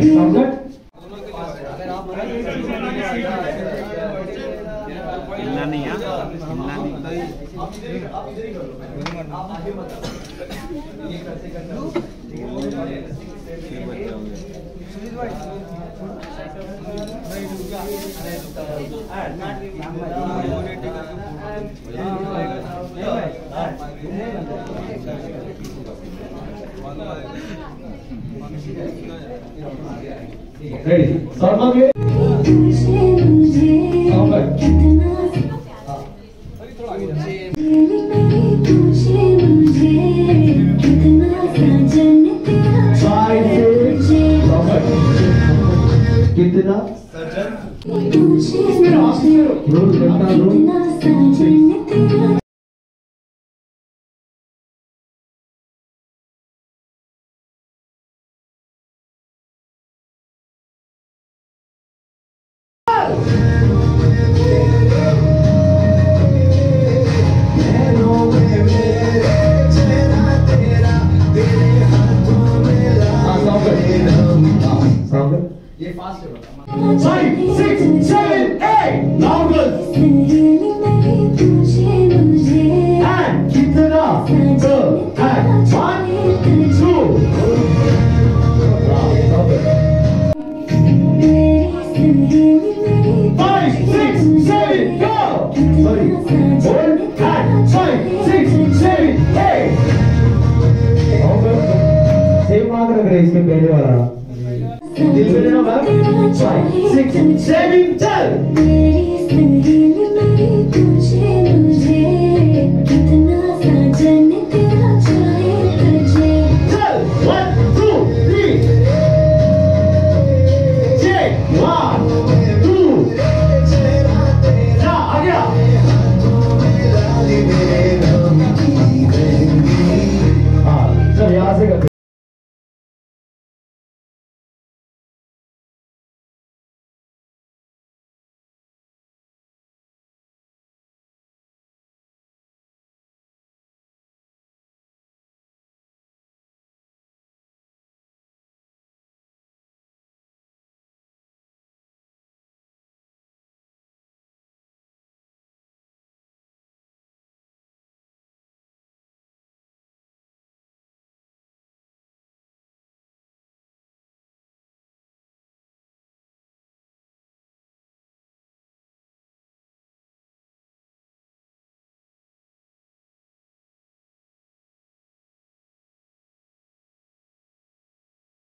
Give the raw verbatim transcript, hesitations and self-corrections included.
Sound good? हिलना नहीं है, हिलना नहीं। Ready? Sound good? Sound good. कितना सजन रोज घंटा रोज ये फास्ट है बता। Five, six, seven, eight. Louder. And कितना दो and one, two. Five, six, seven, go. Sorry. One and five, six, seven, eight. Same mark रख रहे इसमें पहले वाला। दिल में लेना बात five six seven चल चल one two three check one